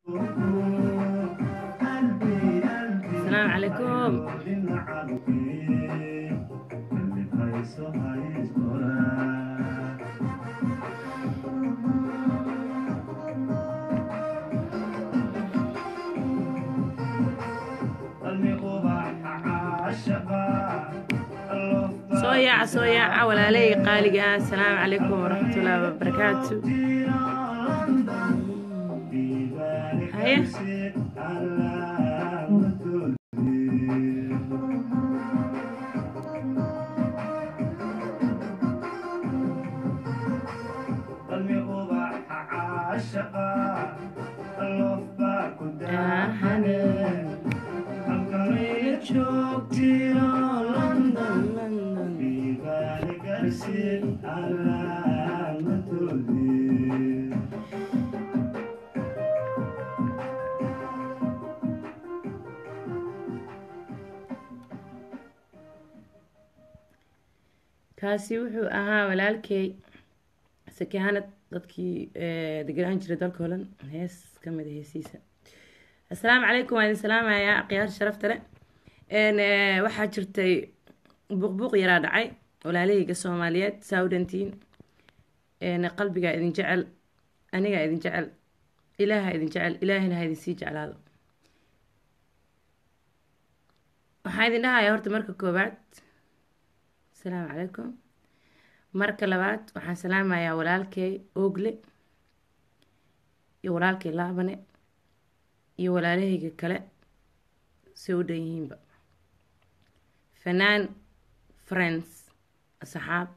السلام عليكم. صويا ولا لي قالي السلام عليكم ورحمة الله وبركاته. هيا kaasi wuxuu ahaa walaalkay sakaanad dadkii degaan jiray dalka Holland hees kamid heesiisa. Assalaamu calaykum wa salaamaya qiyaar sharafta leh waxaa jirtay buuq yaraa dhacay walaalahayga Soomaaliyeed Saudantiin qalbiga idin jecel aniga idin jecel ilaaha idin jecel ilaahina idin sii jeclaado. waxaan idin dhahayaa horta marka koobaad السلام عليكم. مركا لبات وحان سلام يا ولالكي أوغلي يا ولالكي لابني يا ولالهي كلا سوديين بقى فنان فريندز أصحاب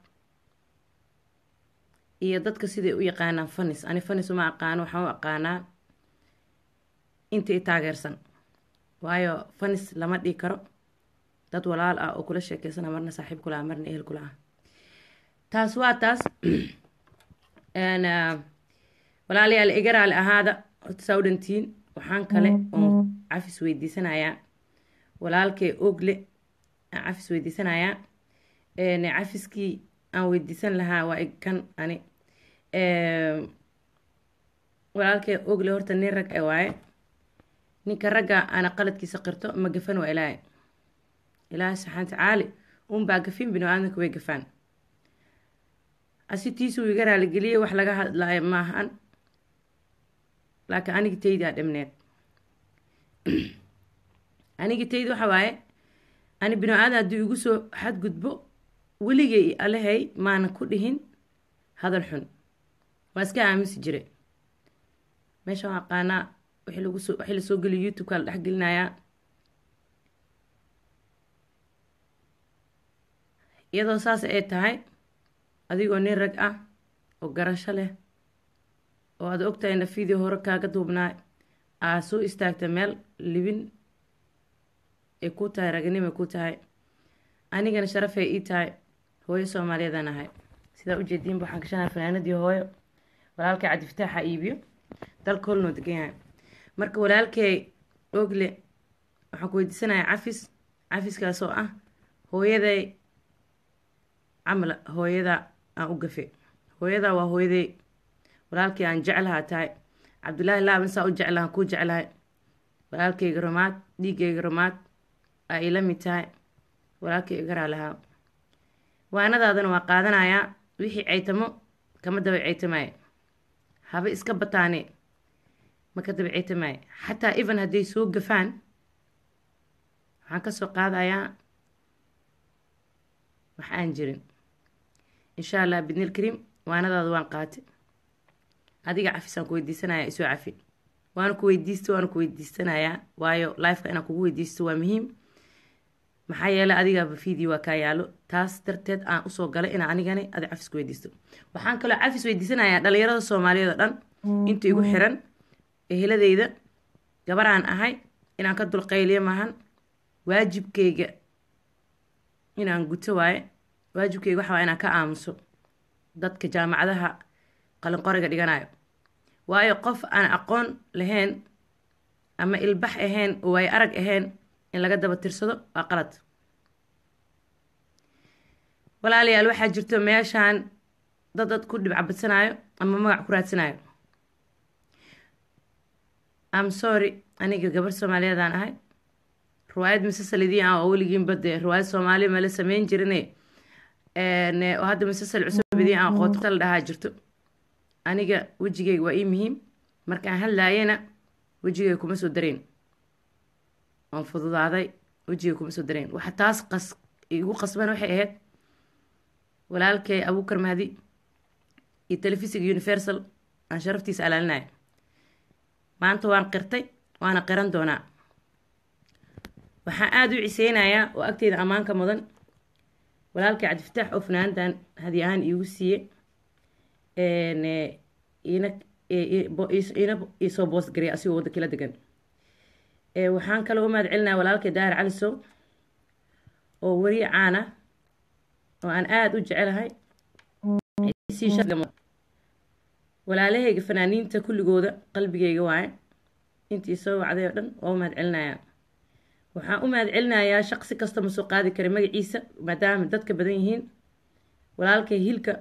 إيا دادك سيدي ويقانا فنس أنا فنس وما أقانا وحاو أقانا إنتي إتاغيرسان وايو فنس لما دي كرو dad walaal ah oo kula sheekeysana marna saaxiib kula marna ehel kula taas waa taas walaalayaal igaraal ahaada Saudantiin waxaan kale oo cafis weydiisanayaa walaalkay Ogle cafis weydiisanayaa cafiskii aan weydiisan lahaa waa kan ani walaalkay Ogle horta nin rag waaye ninka ragga ana qaladkiisa qirto ma gafan waa ilaahay إله سبحانه وتعالى باقفين بنو آدمك ويقفان أسيتيسو يقرأ لقليه وحلقها لا ماهن لكن أنا قتيد هذا منين أنا قتيد وحواي أنا بنو آدم دو يقصو حد قدبو ولقي عليه ما نكلهن هذا الحن واسكا عامس جري ماشي قناة وحلو سوق اليوتيوب قال حق لنا يا iyadoo saas ay tahay adigoo nin rag ah oo garasho leh oo aad ogtahay in video hore kaaga duubnaa aa soo istaagta meel libin ee ku tahay ragnimo ku tahay anigana sharaf ay ii tahay hooyo Soomaaliyeed aan ahay sida u jeedin waxaan ka shanahay fanaanadii hooyo walaalkay Cabdi Fataax iibiyo dalka Holland degan yahay marka walaalkay Ogle waxaan ku weydiisanayaa cafiskaas oo ah hooyaday عمل هويدا أوقفي هويدا وهويدي ولكن أن جعلها تاي عبد الله لا بنسى أجعلها كو جعلها ولكن جرمات دي جرمات أيلمي تاي ولكن يقرأ لها وأنا ذا وقادنا يا وحي عيتمو كما دبي عيتماي هذا إسكبتاني ما كتب عيتماي حتى إيفن هدي سوق جفان هكذا قاعدة يا waxaan jirin insha Allah bidnil karim waanadaada waan qaatay adiga cafisaan ku weydiisanaya isu cafi waan ku weydiisanaya waayo live-ka inaan kugu weydiisto waa muhiim maxaa yeelay adiga video waa ka yaalo taas darteed aan u soo galay in anigani adi cafis ku weydiisto waxaan kale cafis weydiisanaya dhalinyarada Soomaaliyeed dhan inta igu xiran eheladeyda gabaraan ahay inaan ka dulqayliyo maahan waajibkayga inaan guto waaye waajibkayga waxa waa inaan ka aamuso dadka jaamacadaha qalin qoriga dhiganayo waayo qof aan aqoon lahayn ama ilbax ahayn oo ay arag ahayn in laga daba tirsado waa qalad walaalayaal waxaa jirto meeshaan dad ku dhibcabadsanayo ama magac ku raadsanayo I'm sorry aniga gabar Soomaaliyeed aan ahay riwaayad مسلسل idin ah oo weligiin bade riwaayad Soomaali ma la sameyn jirnay oo hadda مسلسل cusub idin ah qoto la dhahaa jirto aniga wajigayga waa ii muhiim markaan hadlaayana wajigayga kuma soo dareen aan fududaaday wajigayga kuma soo dareen waxa taas igu qasban waxay ahayd walaalkay Abuukar Mahdi iyo telefisiga Universal aan sharaftiisa ilaalinay maanta waan qirtay waana qiran doonaa waxaan aad u ciseynayaa oo agteeda amaanka mudan walaalkay Cabdifataax oo fanaandan hadii aan iigu siiyay ina soo boos garay asigoo wada kala degan waxaan kale u mahad celinaa walaalkay Daahir Cali Sow oo wari caana oo aan aad u jecelahay walaalahayga fanaaniinta kulligooda qalbigayga waaye intii soo wacday oo dhan waa u mahad celinayaa waxaan u mahad celinayaa shaqsi kasta ma soo qaadi kara magaciisa maadaama dadka badan yihiin walaalkay hilka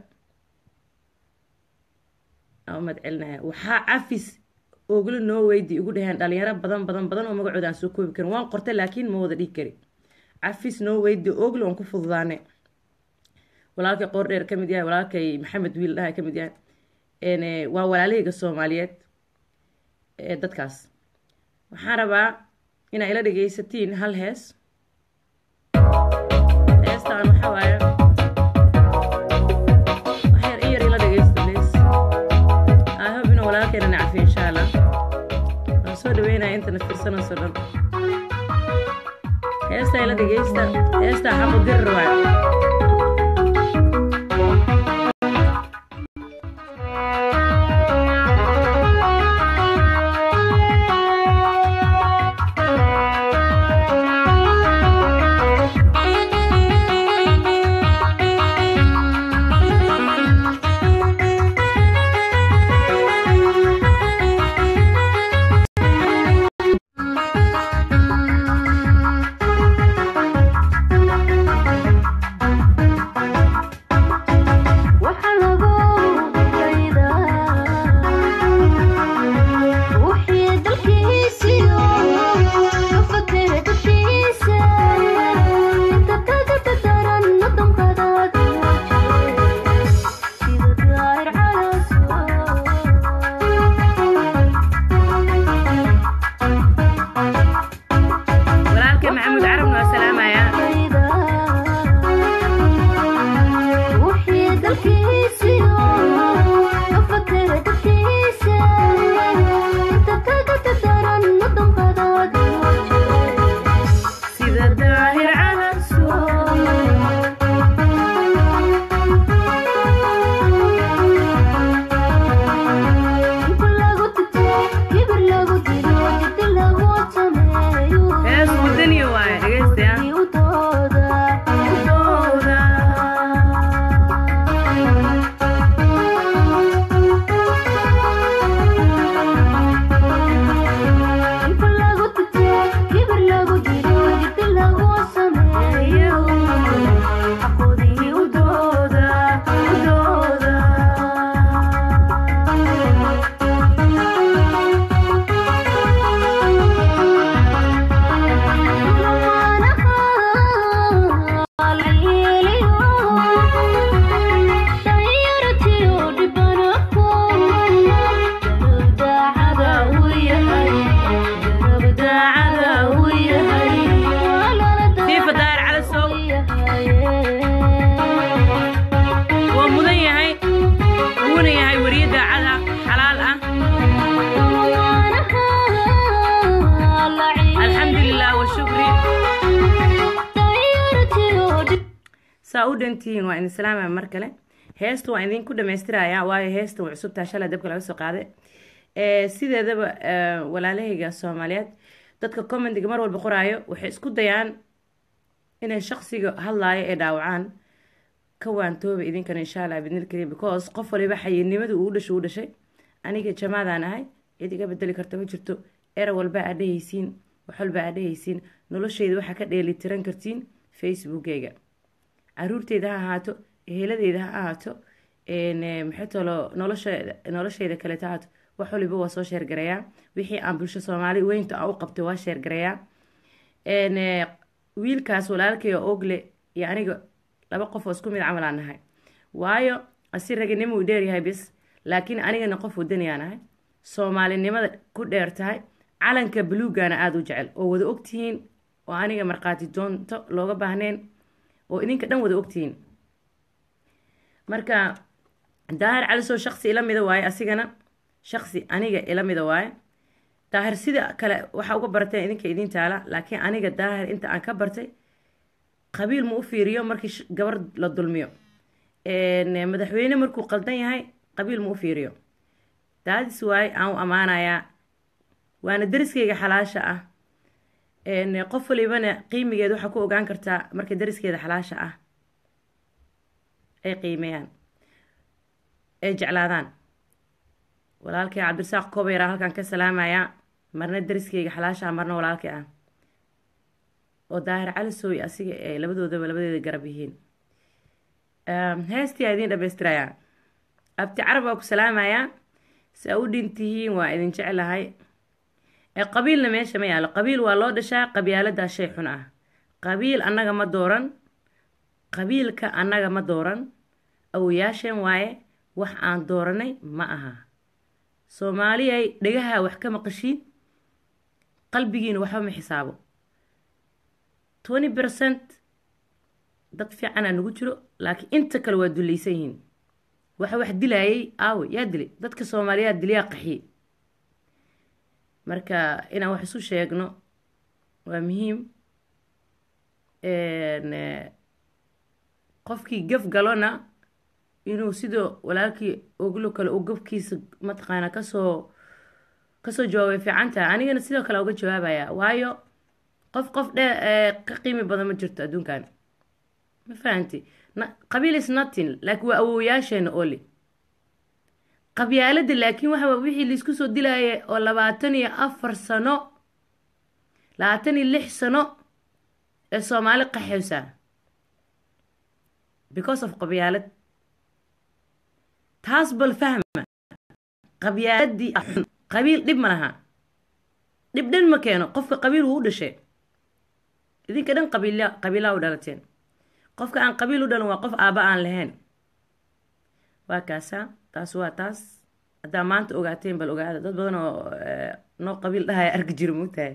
aan u mahad celinayaa waxaa cafis Ogle noo weydi ugu dhaheen dhalinyaro badan oo magacooda aan soo koobi karin waan qortay laakiin ma wada dhigi kari cafis noo weydi Ogle aan ku fududaanay walaalkay qoor dheer kamid yahay walaalkay Maxamed Wiil dhahay kamid yahay waa walaalahayga Soomaaliyeed dadkaas waxaan rabaa inaa ila dhageysatiin hal hees heestaan waxaa waaye waxyar iyar ila dhageysta please I hope inuu walaalkeena nacfi insha Allah waan soo dhaweynaya intana fiirsanayso dhan heestaa ila dhageysta heestaa xaqu dir waaye ساودنتين وإن سلامة مركلة هيست وإن كل ما يسترى واي هيست وعصب تاشلا دبك لو سقاده سيدا دب ولا له جا سوماليات dadka comment mar walba qoraayo waxay isku dayaan inay shakhsiga hadlaaya ee dhaawacaan ka waantooba idinkan insha Allah bidnil kariim because qof waliba xayinimadu uu dhashay aniga Jamadaan ahay cid iga bedeli karta ma jirto era walba adhaysiin wax walba adhaysiin noloshayda waxa ka dheeli tiran kartiin Facebook-gayga caruurteyda ha ahaato eheladeyda ha ahaato maxay tolo noloshayda kale taato wax waliba waa soo sheergareeyaa wixii aan bulsho soomaali weynta aan u qabtay waa sheergareeyaa wiilkaas walaalkay Ogle iyo aniga laba qof oo isku mid camal aan nahay waayo asi raginimo uu dheer yahay bis laakiin anigana qof wadaniyaan ahay soomaalinimada ku dheer tahay calanka buluugana aad u jecel oo wada ogtihiin oo aniga marqaati doonto looga baahneen oo idinka dhan wada ogtihiin marka daahir cali soo shakhsi ila mida waaye asigana shakhsi aniga ila mida waaye daahir sida kale waxa uga bartay idinka idin taala laakiin aniga daahir inta aan ka bartay qabiil ma u fiiriyo markii gabar la dulmiyo madaxweyne markuu qaldan yahay qabiil ma u fiiriyo daadis waay aan u amaanayaa waana dariskeyga xalaasha ah qof walibana qiimigeed waxaa ku ogaan kartaa marka dariskeeda xalaasha ah ay qiimeeyaan ay jeclaadaan walaalkay cabdirasaaq kobayra halkan ka salaamayaa marna dariskeyga xalaasha ah marna walaalkay ah oo daahir cali sooy asiga ay labadeeda garab yihiin heestii idin dhameystirayaa abti carab waa ku salaamayaa saa u dhintihiin waa idin jeclahay qabiilna meesha ma yaalo qabiil waa loo dhashaa qabyaaladaas shay xun ah qabiil annaga ma dooran qabiilka annaga ma dooran awoyaasheen waaye wax aan dooranay ma aha soomaaliyay dhagaha wax ka maqashiin qalbigiina waxba ma xisaabo 20% dad fiicanaa nagu jiro laakiin inta kale waa dulaysan yihiin waxa wax dilayay aawe yaa dilay dadka soomaaliyeed dilyaa qaxi marka inaan wax isu sheegno waa muhiim qofkii gaf galona inuu sidoo walaalkii Ogle kale uu gafkiisa mataqaana kasoo jawaabay fiicanta anigana sidoo kale uga jawaabaya waayo qof ka qiimi badan ma jirto adduunkan ma fahanti qabiil is nothing like waa awoyaasheena oli qabyaalada laakiin waxa wixii la isku soo dilaayay oo 24 sano 26 sano ee Soomaali qaxaysa because of qabyaalad taas bal fahma qabyaaladii qabiil dib ma laha dib dhan ma keeno qofka qabiil uu dhashay idinka dhan qabiila u dhalateen qofka aan qabiil u dhalan waa qof aaba aan lahayn waa kaasa taas waa taas haddaa maanta ogaateen bal ogaada dad badan oo noo qabiil dhahaya arki jira moogtahay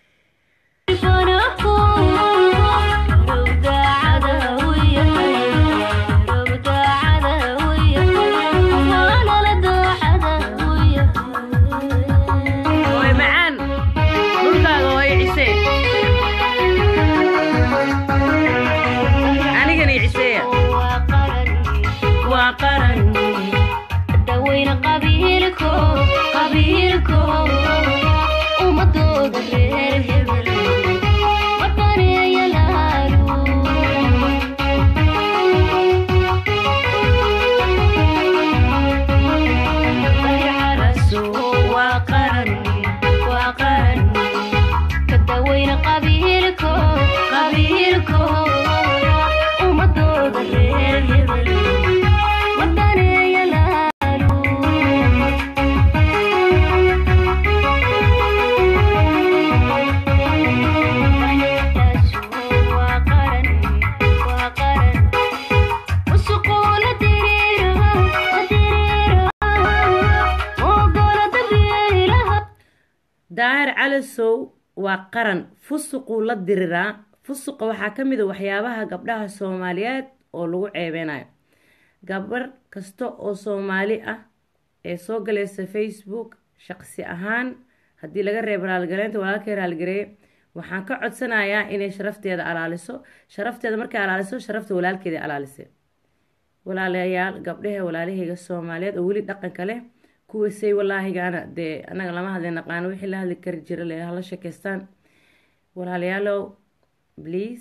daahir cali sow waa qaran fusuqu la diriraa fusuqa waxaa ka mid ah waxyaabaha gabdhaha Soomaaliyeed oo lagu ceebeynayo gabar kasta oo Soomaali ah ee soo galaysa Facebook shakhsi ahaan haddii laga reebo raalgaleynta walaalkay raalgareey waxaan ka codsanayaa inay sharafteeda alaaliso sharafteeda markay alaaliso sharafta walaalkeeda alaalisay walaalayaal gabdhaha walaalahayga Soomaaliyeed oo weli dhaqanka leh kuwa say wallaahigaana dee anaga lama hadlay naqaano wixii la hadli kari jira le hala sheekaystaan walaalayaalow please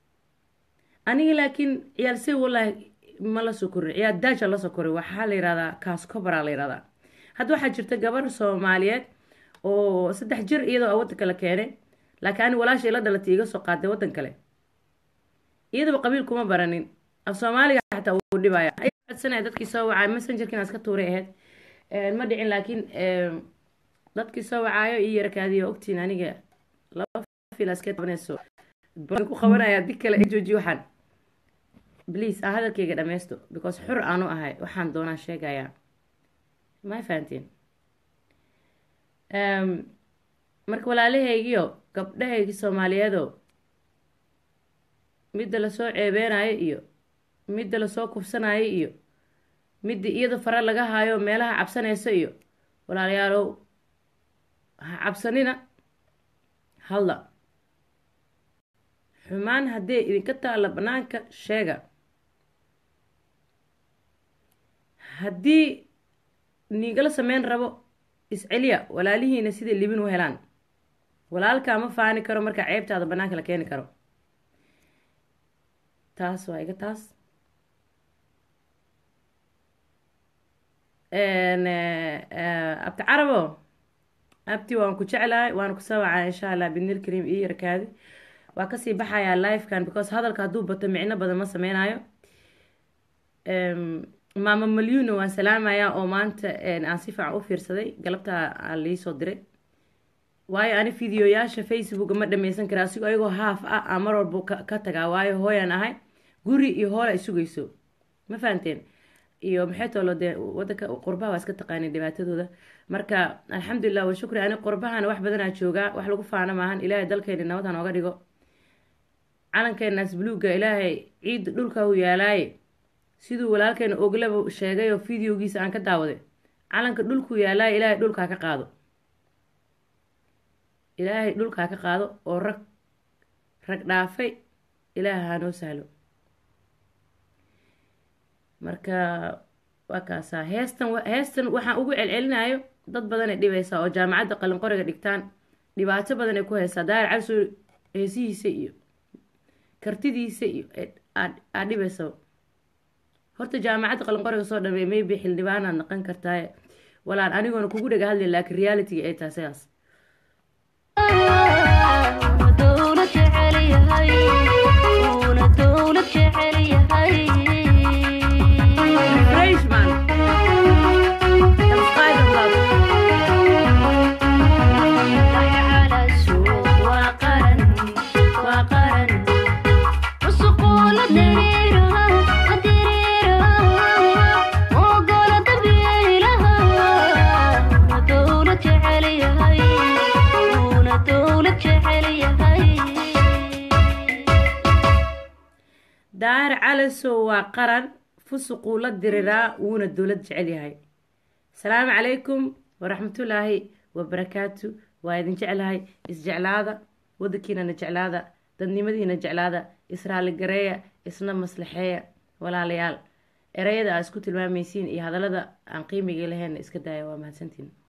aniga laakiin ciyaal say wallaahi ma la soo korin ciyaal daaja la soo korin waxaa la yiraahdaa kaas kobra la yiraahdaa hadda waxaa jirta gabar Soomaaliyeed oo 3 jir iyadoo waddan kale keenay laakiin ani walaashay la dhalatay iga soo qaaday waddan kale iyadoo qabiil kuma baranin af Soomaaliga xataa uu dhibaya ay codsanay dadkii soo wacay messengerkina iska tuuray ahayd ما دعين لكن dadkii soo wacaayo ii yarkaadiyo ogtiin aniga laba filas ka tabanayso baan ku qabanaya dib kale ay jooji waxaan please aan hadalkayga dhameysto because xur aanu ahay waxaan doonaa sheegayaa ma fahanteen marka walaalahaygiyo gabdhahaygi Soomaaliyeedo midda la soo ceebeenayo iyo midda la soo kufsanayo iyo midda iyada fara laga haayo meelaha cabsanayso iyo walaalayaalow ha cabsanina halla xumaan haddii idinka taalla banaanka sheega haddii niigala sameyn rabo isceliya walaalihiina sida libin u helaan walaalkaa ma faani karo marka ceebtaada banaanka la keeni karo taas waa iga taas abti carabo abti waan ku jeclahay waan ku soo wacaa insha Allah binil kareem iyo yarkaadi waa kasii baxayaa live kan because hadalka hadduu bato micno badan ma sameynayo maama malyuuna waan salaamayaa oo maanta aan si fiican u fiirsaday galabta aan lii soo diray waayo ani fiidiyoyaasha Facebook ma dhameysan karaa asigoo ayagoo haaf ah mar walba ka tagaa waayo hooyan ahay guri iyo hoola ay sugayso ma fahanteen iyo maxay tolo de wadanka qurbaha waa iska taqaanay dhibaatadooda marka alxamdulillah wa shukri ani qurbahana wax badan aan joogaa wax lagu faana maahan ilaahay dalkeena nabad nooga dhigo calankeena buluuga ilaahay ciid dhulka uu yaalay sidoo walaalkeena Ogle sheegay oo fiidiyogiisa aan ka daawaday calanka dhulku yaalay ilaahay dhulka ka qaado ilaahay dhulka ka qaado oo rag dhaafay ilaahay ha noo sahlo marka waa kaasa heestan waxaan ugu celcelinayo dad badan ay dhibaysaa oo jaamacadda qalin qoriga dhigtaan dhibaato badan ay ku haysaa daahir cali soo heesihiisa iyo kartidiisa iyo aad dhibaysaa horta jaamacadda qalin qoriga soo dhamay maybe xildhibaanaad noqon kartaa walaan anigoona kugu dhaga hadlay laakiin reality ay tahay sidaas dawlad jeceliyahay man daar calaso waa qaran fusuquu la diriraa wuuna dowlad jecel yahay asalaamu calaykum waraxmatullaahi wabarakaatu waa idin jeclahay isjeclaada wadankiinana jeclaada dadnimadiina jeclaada israali gareeya isna maslaxeeya walaalayaal erayada aad isku tilmaamaysiin iyo hadallada aan qiimiga lahayn iska daaya waa mahadsantiin